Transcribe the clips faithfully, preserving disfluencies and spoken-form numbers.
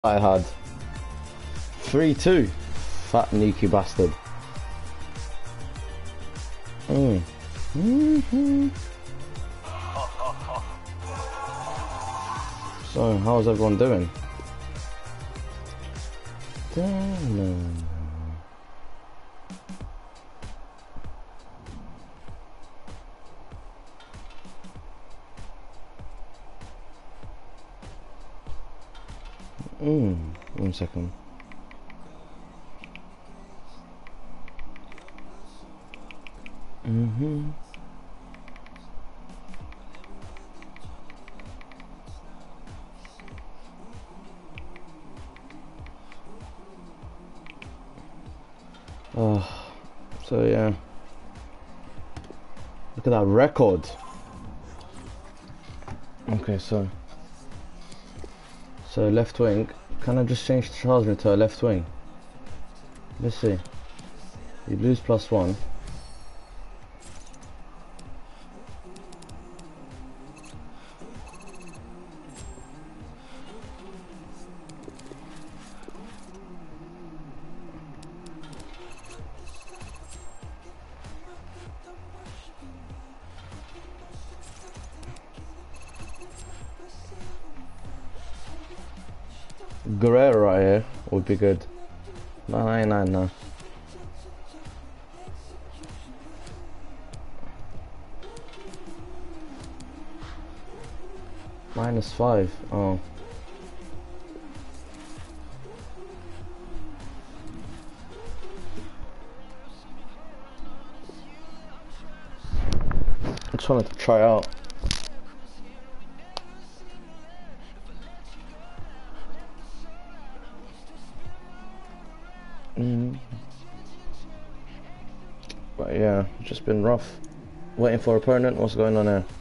I had three two. Fat Nuki bastard. Mm. Mm-hmm. So, how's everyone doing? Damn. Mm, one second. Mm-hmm. Oh, so yeah. Look at that record. Okay, so so left wing. Can I just change Charles to a left wing? Let's see. You lose plus one. Guerrero right here would be good. No, no, no, no. Minus five. Oh. I just wanted to try out. Mm. But yeah, just been rough. Waiting for opponent. What's going on here?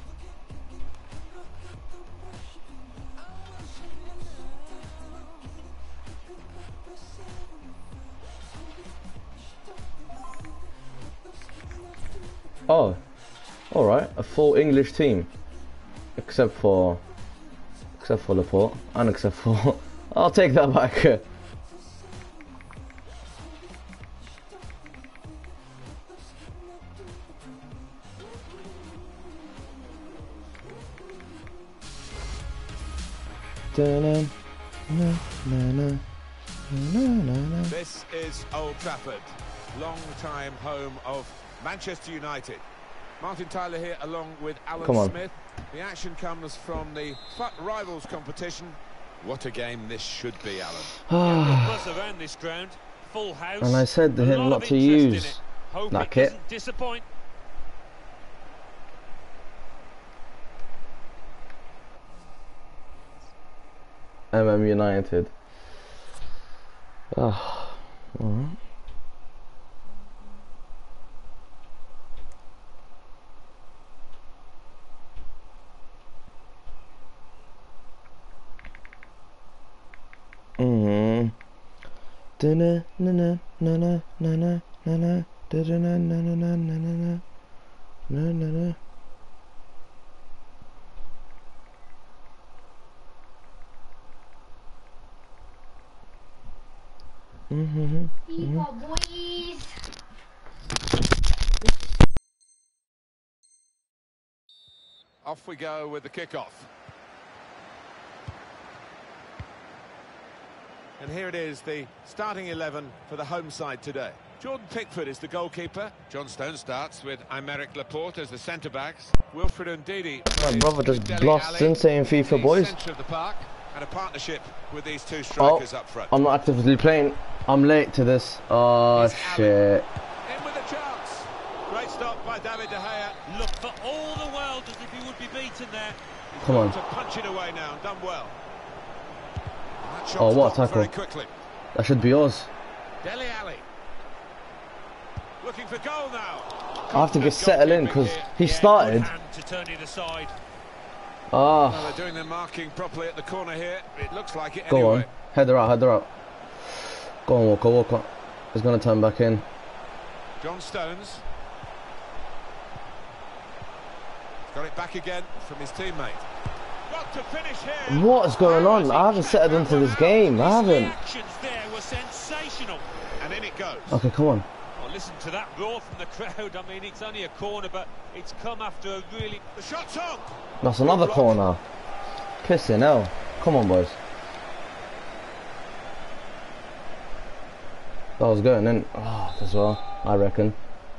Oh, all right. A full English team, except for, except for Laporte, and except for. I'll take that back. This is Old Trafford, long-time home of Manchester United. Martin Tyler here along with Alan Smith. The action comes from the FUT Rivals competition. What a game this should be, Alan. Buzz around this ground, full house. And I said to him not to use that kit. Disappoint. M M United. Oh, alright. Mm. Da na na na na na na na na na da da na na na na na na na na na. Mm-hmm. People, boys. Off we go with the kickoff. And here it is, the starting eleven for the home side today. Jordan Pickford is the goalkeeper. John Stones starts with Aymeric Laporte as the centre-backs. Wilfred Ndidi. My brother just blasts in saying FIFA boys. Centre of the park, and a partnership with these two strikers Oh, up front. I'm not actively playing. I'm late to this. Oh shit. In with a chance. Great stop by David De Gea. Look for all the world as if he would be beaten there. Come on. To punch it away now, done well. Oh, what a tackle. Very quickly. That should be yours. Dele Alli. Looking for goal now. I have to get settled in because he started. To turn it aside. Ah. Well, they're doing their marking properly at the corner here. It looks like it Go anyway. on. Header out, header out. Go on, Walker, Walker. He's going to turn back in. John Stones. Got it back again from his teammate. got to finish here. What is going on? I haven't settled into this game. I haven't. Actions there were sensational. And in it goes. Okay, come on. Well, listen to that roar from the crowd. I mean, it's only a corner, but it's come after a really... The shot's on. That's another corner. Pissing hell. Come on, boys. That was going in. Oh, as well, I reckon.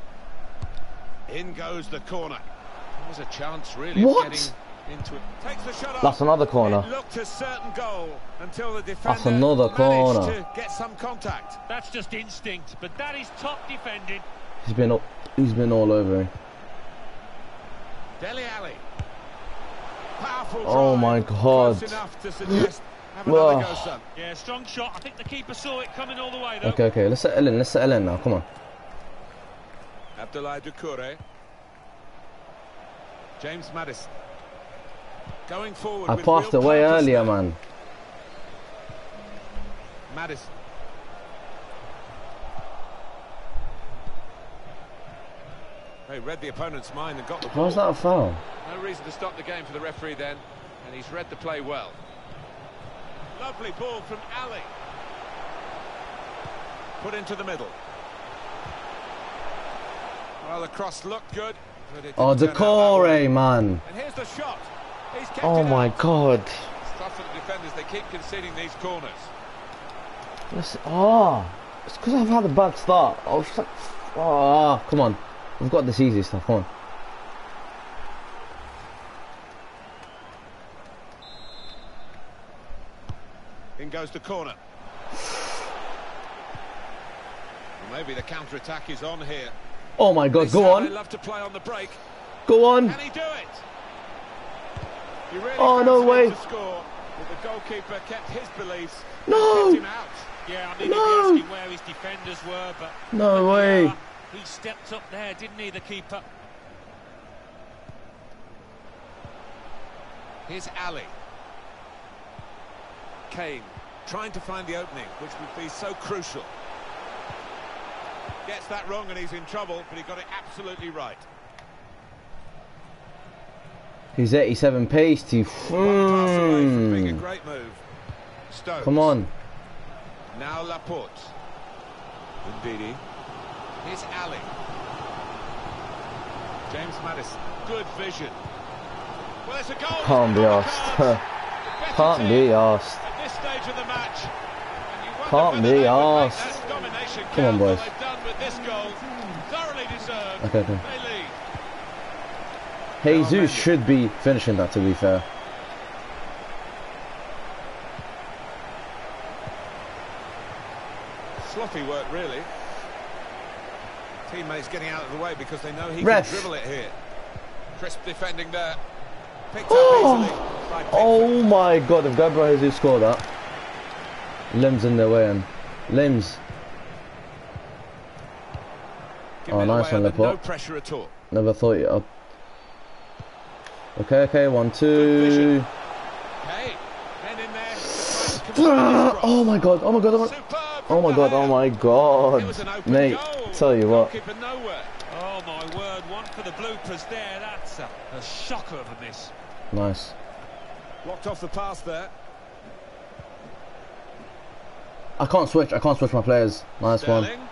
In goes the corner. There's a chance, really, what? of getting into it. Takes the shot off. That's another corner. It looked a certain goal until the defender That's another corner. managed to get some contact. That's just instinct, but that is top defending. He's been up. He's been all over. Dele Alli. Powerful Oh drive. my God. Close enough to suggest have another go, son. Yeah, strong shot. I think the keeper saw it coming all the way, though. Okay, okay. Let's settle in. Let's settle in now. Come on. Abdoulaye Doucouré. James Maddison. Going forward. I with passed real away purpose earlier, now. man. Maddison. They read the opponent's mind and got the ball. How's that a foul? No reason to stop the game for the referee then, and he's read the play well. Lovely ball from Ali. Put into the middle. Well, the cross looked good. But it Oh, didn't turn out that way. Doucouré, man. And here's the shot. He's kept Oh it my out. God. It's tough for the defenders. They keep conceding these corners. Let's, oh, it's because I've had a bad start. I was just like, oh, come on. We've got this easy stuff. Come on. In goes the corner. Well, maybe the counter-attack is on here. Oh my God, They go say on. They love to play on the break. Go on. Can he do it? He really Oh, no fancied way. him to score, but the goalkeeper kept his beliefs. No. Kept him out. Yeah, I mean, No. he'd be asking where his defenders were, but... No but way. yeah, he stepped up there, didn't he, the keeper? Here's Ali. Kane trying to find the opening, which would be so crucial. Gets that wrong and he's in trouble, but he got it absolutely right. He's eighty-seven pace to. One pass away from being a Mm. great move. Stones. Come on. Now Laporte. Ndidi. Here's Ali. James Maddison. Good vision. Well, it's a goal. Can't be It's asked. on the cards. Can't Better be team asked. At this stage of the match. And you wonder Can't whether be they would make asked. that domination Come on, count boys. that they've done with this goal. Thoroughly deserved. Okay, okay. They lead. Jesus should be finishing that, to be fair. Sloppy work, really. Teammates getting out of the way because they know he Ref. can dribble it here. Crisp defending there. Picked Oh. up easily by Pickford. Oh my God, if Gabriel Jesus scored that. Limbs in their way, and Limbs. Giving Oh, it nice away one, under no Laporte. pressure at all. Never thought you up. Okay, okay, one, two. Hey, men in there to try and control this cross. Oh my God, oh my God, oh my, Superb oh my from God, the oh hand. my It God. was an open Mate, goal. tell you what. Goalkeeper nowhere. Oh, my word, one for the bloopers there. That's a, a shocker of a miss. Nice. Blocked off the pass there. I can't switch, I can't switch my players. Nice one. Sterling.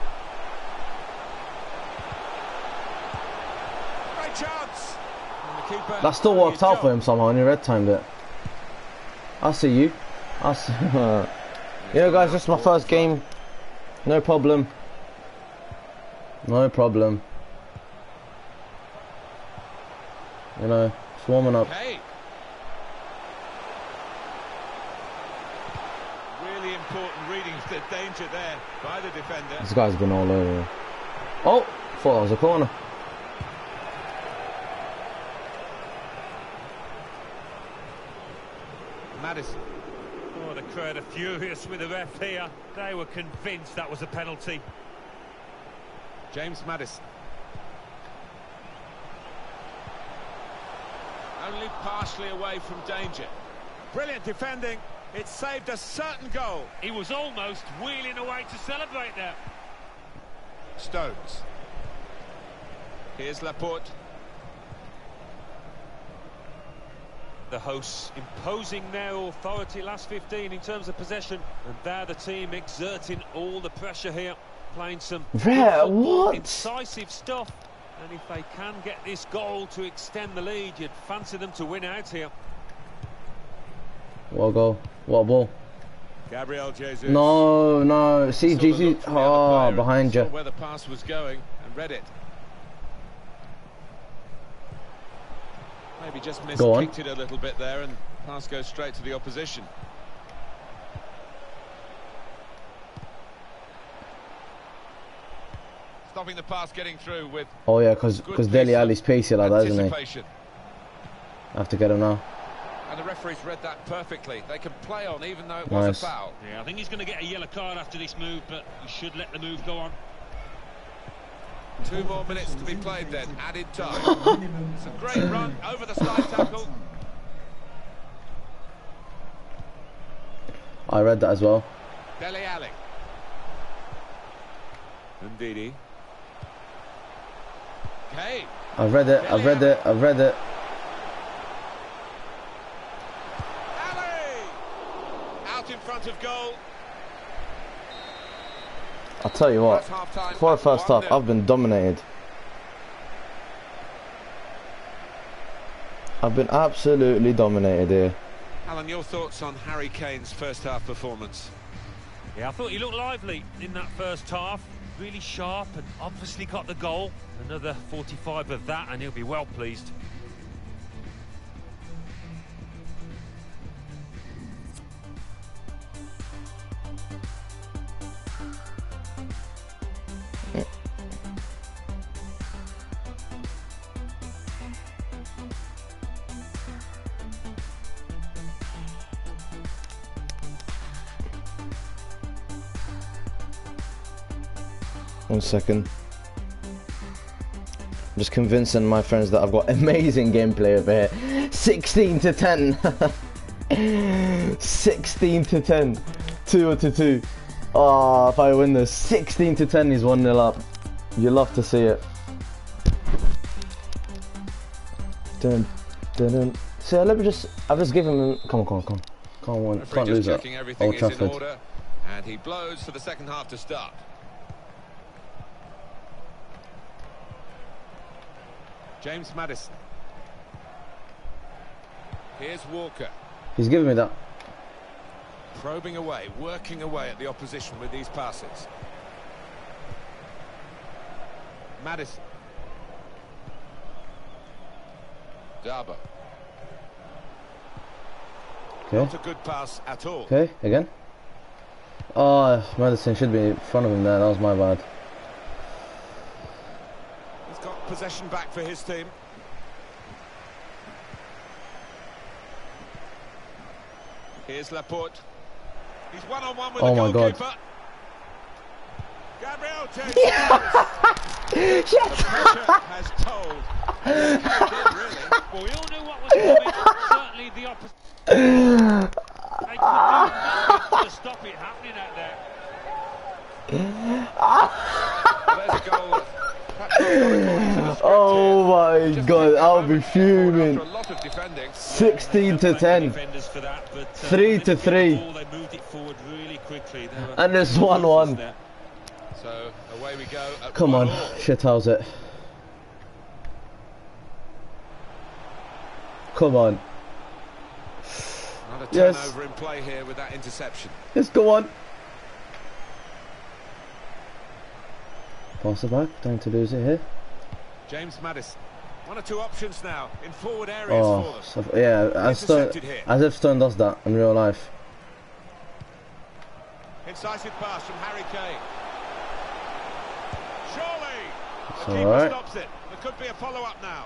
Great chance. And the keeper That still doing worked his out job. for him somehow, and he red timed it. I see you. I see. You know, guys, this is my first game. No problem. No problem. You know, just warming up. Hey. Really important reading of the danger there by the defender. This guy's been all over. Oh, thought that was a corner. Maddison. Oh, the crowd are furious with the ref here. They were convinced that was a penalty. James Maddison. Only partially away from danger. Brilliant defending. It saved a certain goal. He was almost wheeling away to celebrate there. Stones. Here's Laporte. The hosts imposing their authority last fifteen in terms of possession, and they're the team exerting all the pressure here, playing some Rare, football, what? incisive stuff. And if they can get this goal to extend the lead, you'd fancy them to win out here. What a goal. What a ball. Gabriel Jesus. No, no. See, G C. Oh, behind you. Where the pass was going and read it. Maybe just missed, kicked it a little bit there, and pass goes straight to the opposition. Stopping the pass getting through with. Oh yeah, because because Dele Alli's pacey like that, isn't he? I have to get him now. And the referee's read that perfectly. They can play on even though it Nice. was a foul. Yeah, I think he's going to get a yellow card after this move, but he should let the move go on. Two more minutes to be played then, added time. It's a great run over the slide tackle. I read that as well. Dele Alli. And Didi. Okay. I've read it, I've read it, I've read it. Alli! Out in front of goal. I'll tell you what, for the first half, I've been dominated. I've been absolutely dominated here. Alan, your thoughts on Harry Kane's first half performance? Yeah, I thought he looked lively in that first half. Really sharp and obviously got the goal. Another forty-five of that and he'll be well pleased. One second. I'm just convincing my friends that I've got amazing gameplay over here. sixteen to ten. sixteen to ten. two to two. Oh, if I win this, sixteen to ten is one nil up. You love to see it. Dun, dun, dun. So let me just, I've just given him, come on, come on, come on. Come on, can't lose it. Old Trafford. Order, and he blows for the second half to start. James Maddison. Here's Walker. He's giving me that. Probing away, working away at the opposition with these passes. Maddison. Darboe. Okay. Not a good pass at all. Okay, again. Oh, Maddison should be in front of him there. That was my bad. He's got possession back for his team. Here's Laporte. He's one on one with oh the my goalkeeper. God. Gabriel Jesus. The pressure has told. Did, really. Well, we all knew what was coming. Certainly the opposite. They could do nothing to stop it happening out there. There's a goal. Oh my Just God, I'll be fuming. A lot of defending. sixteen to ten. three to three. They moved it forward really quickly. And there's one one. So away we go. Come on, shit, how's it? Come on. Another Yes. turnover in play here with that interception. Let's go on. Pass it back, don't to lose it here. James Maddison. One or two options now in forward areas Oh, for them. so, yeah, as, Stone, as if Stone does that in real life. Incisive pass from Harry Kane. Surely the It's keeper right. stops it. There could be a follow-up now.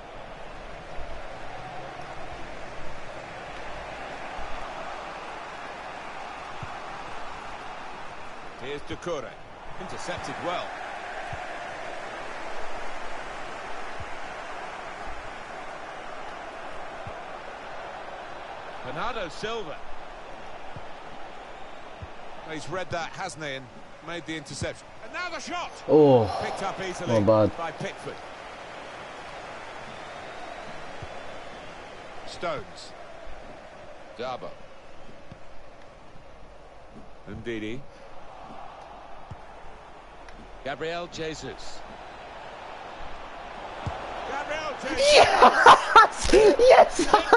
Here's Doucouré. Intercepted well. Bernardo Silva. He's read that, hasn't he, and made the interception. And now the shot! Oh, Picked up easily not bad. by Pickford. Stones. Darboe. Ndidi. Gabriel Jesus. Gabriel Jesus. Yes! Yes!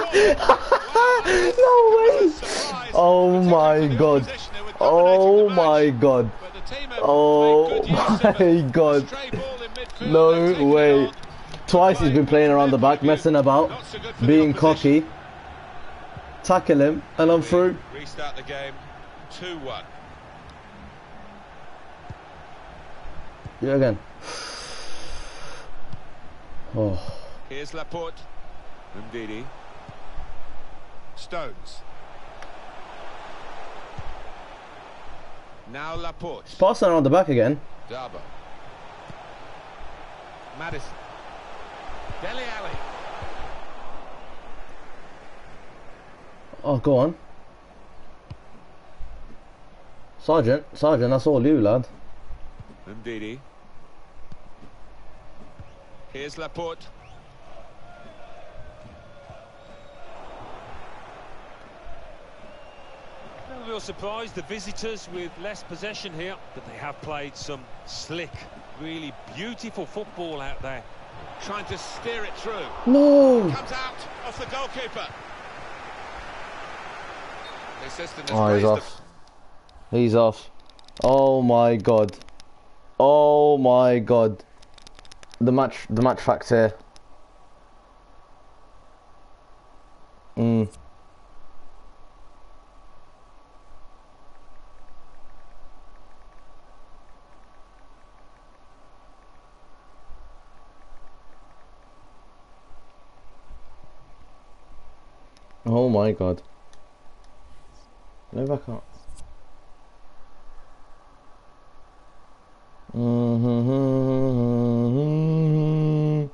No way! Oh my god. Oh my god. Oh my god. No way. Twice he's been playing around the back, messing about, being cocky. Tackle him, and I'm through. Restart the game. two one. Yeah, again. Oh. Here's Laporte. Ndidi. Stones. Now Laporte. He's passing around the back again. Darboe. Maddison. Dele Alli. Oh, go on. Sergeant, Sergeant, that's all you, lad. Ndidi. Here's Laporte. No real surprise, the visitors with less possession here, but they have played some slick, really beautiful football out there. Trying to steer it through. No! Comes out off the goalkeeper. The assistant has Oh, he's raised off. He's off. Oh my god. Oh my god. The match, the match facts here. Mm. Oh my god. No, back up. Mm-hmm.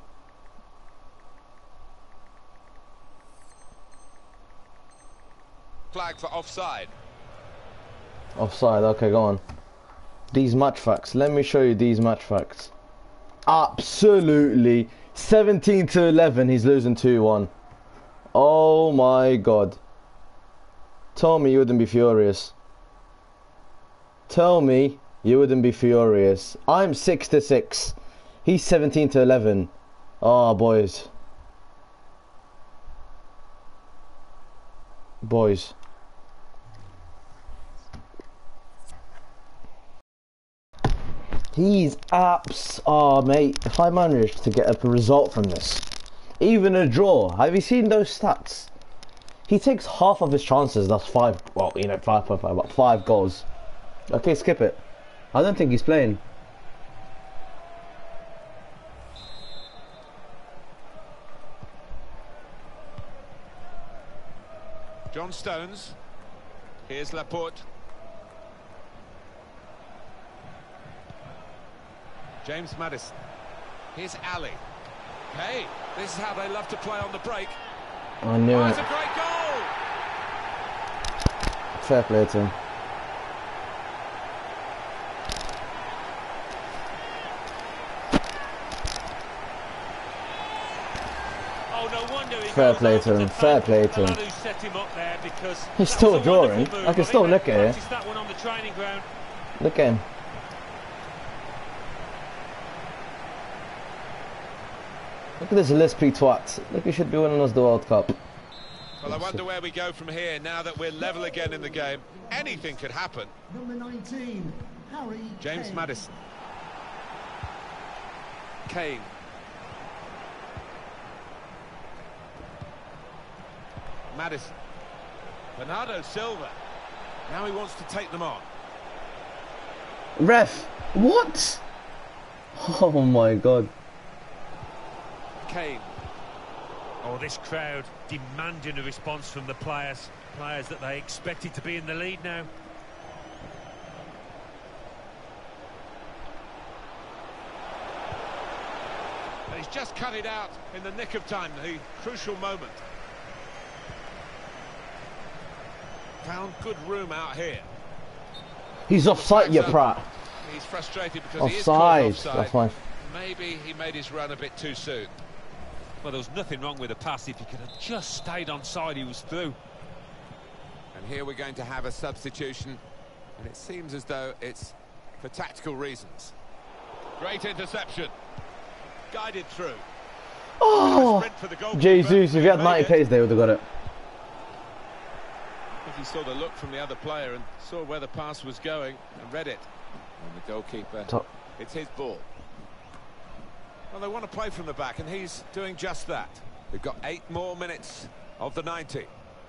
Flag for offside. Offside, okay, go on. These match facts. Let me show you these match facts. Absolutely. seventeen to eleven, he's losing two one. Oh my god. Tell me you wouldn't be furious. Tell me you wouldn't be furious. I'm six to six. He's seventeen to eleven. Oh, boys. Boys. He's apps. Oh, mate. If I managed to get a result from this, even a draw. Have you seen those stats? He takes half of his chances. That's five. Well, you know, five point five, but five goals. Okay, skip it. I don't think he's playing. John Stones. Here's Laporte. James Maddison. Here's Ali. Hey, this is how they love to play on the break. I knew Oh, it. it's a great goal! Fair play to him. Oh, no wonder he Fair goes play over to him, thank fair play the to lad him. who set him up there, because He's that still was a drawing. wonderful move. I can I still think look they at it. practiced that one on the training ground. Look at him. Look at this Lispy twat. Look, he should be winning us the World Cup. Well, I wonder where we go from here now that we're level again in the game. Anything could happen. Number nineteen, Harry James Kane. Maddison. Kane. Maddison. Bernardo Silva. Now he wants to take them on. Ref, what? Oh my god. Kane. Oh, this crowd demanding a response from the players. Players that they expected to be in the lead now. And he's just cut it out in the nick of time, the crucial moment. Found good room out here. He's offside, you prat. He's frustrated because he is Offside. caught offside. That's my. Maybe he made his run a bit too soon. Well, there was nothing wrong with the pass. If he could have just stayed on side, he was through. And here we're going to have a substitution, and it seems as though it's for tactical reasons. Great interception. Guided through. Oh, Jesus, if he had ninety pace, they would have got it. I think he saw the look from the other player and saw where the pass was going and read it. And the goalkeeper, Top. It's his ball. Well, they want to play from the back, and he's doing just that. They've got eight more minutes of the ninety.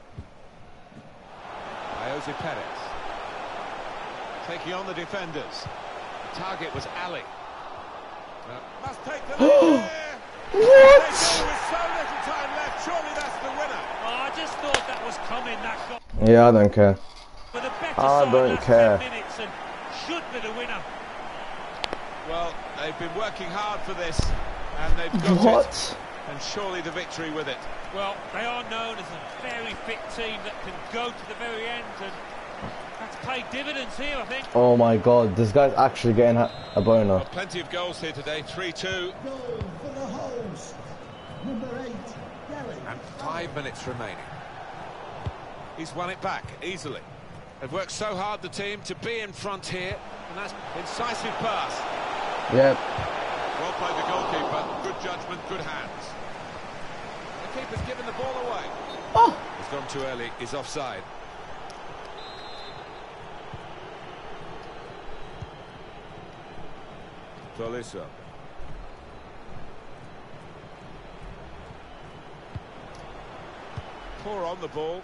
Jose Perez taking on the defenders. The target was Ali. Uh, must take the lead there. What? With so little time left, surely that's the winner. Oh, I just thought that was coming. That got. Yeah, I don't care. With a better I don't care. Minutes and should be the winner. Well, they've been working hard for this, and they've got what? it. And surely the victory with it. Well, they are known as a very fit team that can go to the very end, and that's paid dividends here, I think. Oh my God, this guy's actually getting a boner. Well, plenty of goals here today, three two. Goal for the host, number eight, Gary. And five minutes remaining. He's won it back easily. They've worked so hard, the team, to be in front here, and that's incisive pass. Yep. Well played the goalkeeper, good judgment, good hands. The keeper's given the ball away. Oh. He's gone too early, he's offside. Tolisso. Poor on the ball.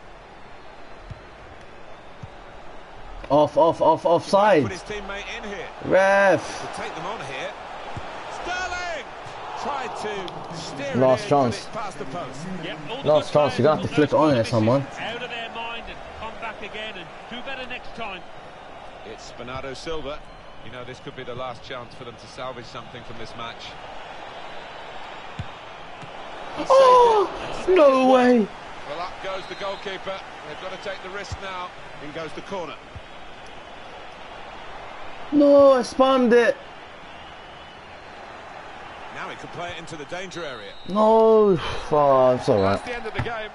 Off, off, off, offside. Put his teammate in here. Ref. We'll take them on here. Sterling tried to steer Last it in, chance. but it's past the post. Yep, Last chance. You're gonna have to flip it on here, someone. Out of their mind and come back again and do better next time. It's Bernardo Silva. You know, this could be the last chance for them to salvage something from this match. Oh, no way. Well, up goes the goalkeeper. They've got to take the risk now. In goes the corner. No, I spammed it. Now he can play it into the danger area. No, oh, it's all right. That's the end of the game.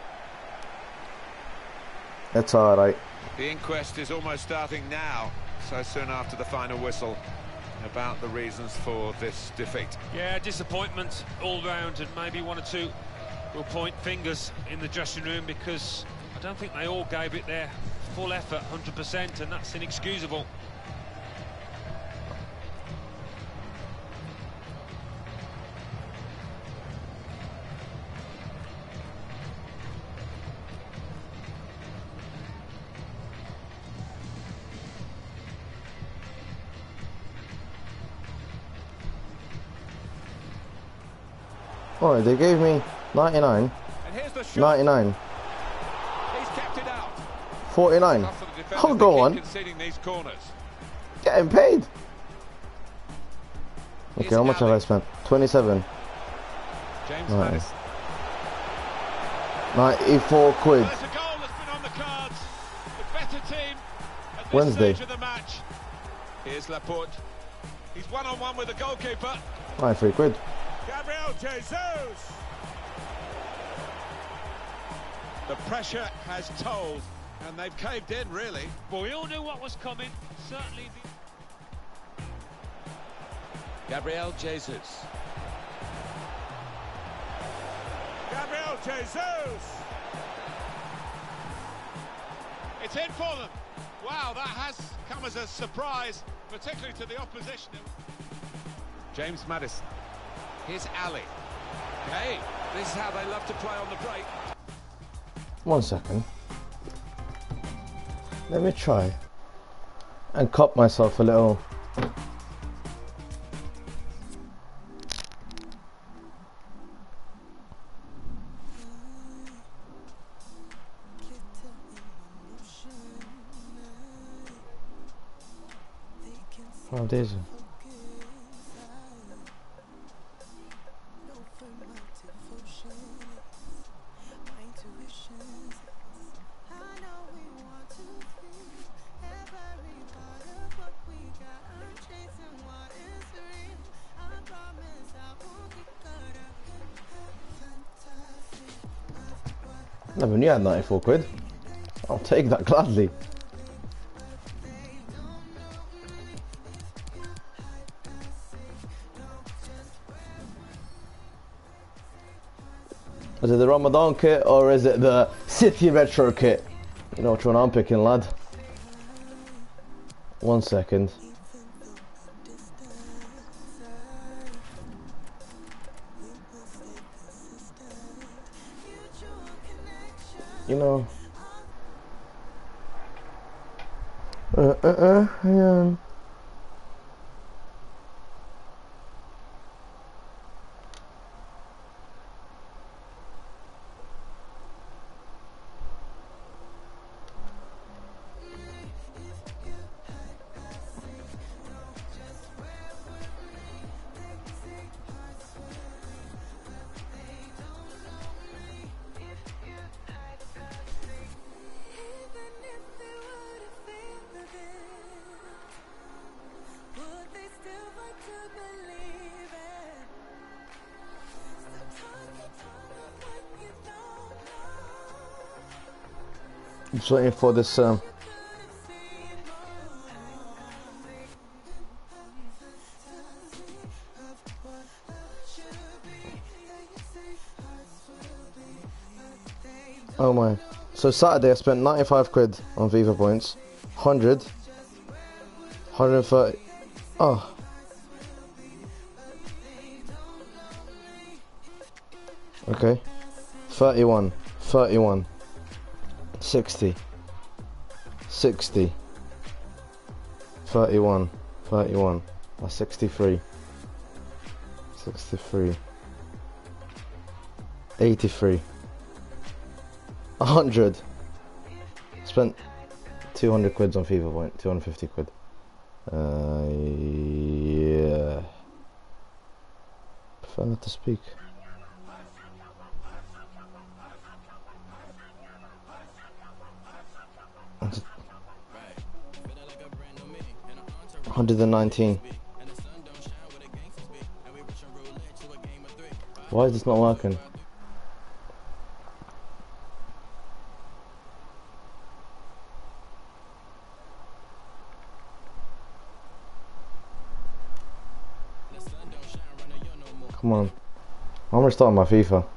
It's all right. The inquest is almost starting now, so soon after the final whistle, about the reasons for this defeat. Yeah, disappointment all round, and maybe one or two will point fingers in the dressing room, because I don't think they all gave it their full effort, one hundred percent, and that's inexcusable. Oh, they gave me ninety-nine. And here's the shot. ninety-nine. He's kept it out. forty-nine. I'll go on. Conceding these corners. Getting paid. Okay, Here's how much Ali. have I spent? twenty-seven. James Right. Madison. ninety-four quid. Well, there's a goal that's been on the cards. The better team at this Wednesday. stage of the match. Here's Laporte. He's one on one with the goalkeeper. ninety-three quid. Gabriel Jesus. The pressure has told, and they've caved in, really. Well, we all knew what was coming. Certainly. The... Gabriel Jesus. Gabriel Jesus. It's in for them. Wow, that has come as a surprise, particularly to the opposition. James Madison. Here's Ali. Hey, this is how they love to play on the break. One second. Let me try and cop myself a little. Oh, deze. Never knew I had ninety-four quid. I'll take that gladly. Is it the Ramadan kit or is it the City Retro kit? You know which one I'm picking, lad. One second. You know. Uh, uh, uh, hang on. I'm just waiting for this um oh my. So Saturday I spent ninety-five quid on FIFA points. one hundred. one hundred thirty. Oh. Okay. thirty-one. thirty-one. sixty. sixty. thirty-one. thirty-one. That's sixty-three. sixty-three. eighty-three. one hundred. Spent two hundred quids on FIFA point. two hundred fifty quid. Uh, yeah. Prefer not to speak. one hundred nineteen. Why is this not working? Come on. I'm restarting my FIFA.